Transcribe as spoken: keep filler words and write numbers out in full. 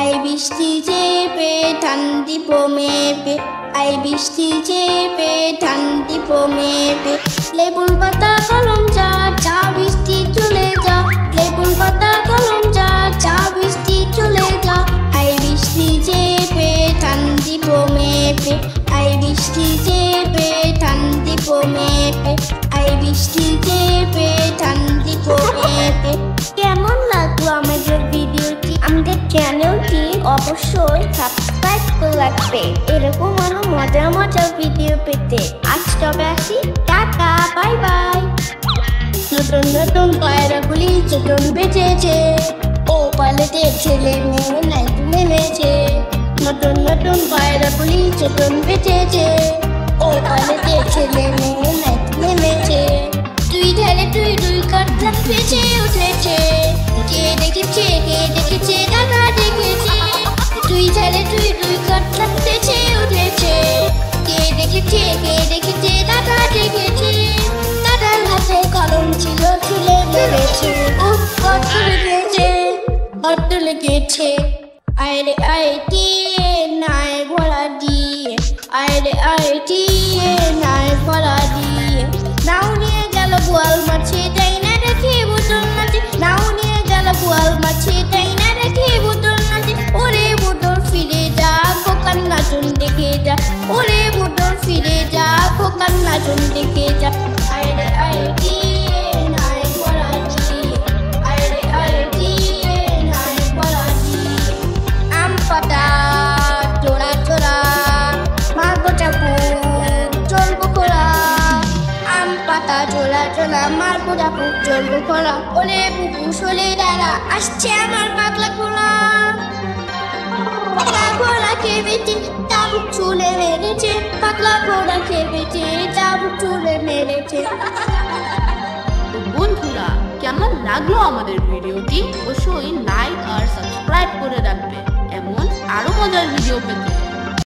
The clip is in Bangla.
আই বৃষ্টি চেপে ঠান্ডি পমেপে, আই বৃষ্টি চেপে ঠান্ডি পমেপে। লেবুর পাতা কলম যা, চা বৃষ্টি চলে যা। লেবুর পাতা কলম যা, চা বৃষ্টি চলে যা। আই বৃষ্টি চেপে ঠান্ডি পমেপে, আই বৃষ্টি চেপে ঠান্ডি পমেপে, আই বৃষ্টি চেপে ঠান্ডি পমেপে। কেমন লাগলো আমাদের ভিডিওটি? আমাদের চ্যানেলটি অবশ্যই সাবস্ক্রাইব করে রাখবে এরকম আরো মজার মজার ভিডিও পেতে। আজ তবে আসি, টাটা, বাই বাই। নতুন নতুন পায়রাগুলি চতুন বেঁচেছে, ও পালেতে ছেলে মেয়ে নাইতে নেমেছে। নতুন নতুন পায়রাগুলি চতুন বেঁচেছে, ও পালেতে ছেলে মেয়ে নাইতে নেমেছে। তুই ঢেলে তুই দুই কাটলা বেঁচে উঠেছে, কে দেখেছে কে দেখেছে দাদা দেখেছে। তুই ঢেলে তুই দুই কাটলা বেঁচে উঠেছে, কে দেখেছে কে দেখেছে দাদা দেখেছে। দাদার হাতে কলম ছিল ছুলে মেরেছে, উফ কত লেগেছে কত লেগেছে। আইরে আইটি নাই ভরা দিয়ে, আইরে আইটি নাই ভরা দিয়ে। নাও নিয়ে গেল বোয়াল মাছে তাই না রেখে বোতল নাচে, নাও নিয়ে গেল বোয়াল মাছে তাই না রেখে বোতল নাচে। ওরে বোতল ফিরে যা, খোকার নাচন দেখে যা। ওরে বোতল ফিরে যা, খোকার নাচন দেখে যা। আইরে আইটি নাই ভরা দিয়ে, আইরে আইটি নাই ভরা দিয়ে। আম পাতা চোরা চোরা, মাগো চাকু চলবো খোলা। আম পাতা চোরা চোরা, মারবো চাকু চলবো খোলা। ওলে বুবু সরে দাঁড়া, আসছে আমার পাগলা খোলা। পাগলা ঘোড়া খেয়েছে, চাবুক চুলে মেরেছে। পাগলা ঘোড়া খেয়েছে, চাবুক চুলে মেরেছে। বন্ধুরা, কেমন লাগলো আমাদের ভিডিওটি? অবশ্যই লাইক আর সাবস্ক্রাইব করে রাখবে এমন আরো মজার ভিডিও পেতে।